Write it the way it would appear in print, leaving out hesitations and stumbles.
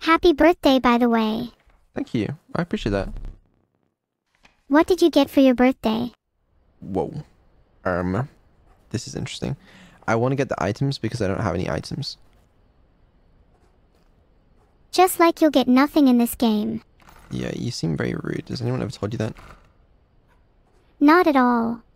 Happy birthday, by the way. Thank you. I appreciate that. What did you get for your birthday? Whoa. This is interesting. I want to get the items because I don't have any items. Just like you'll get nothing in this game. Yeah, you seem very rude. Has anyone ever told you that? Not at all.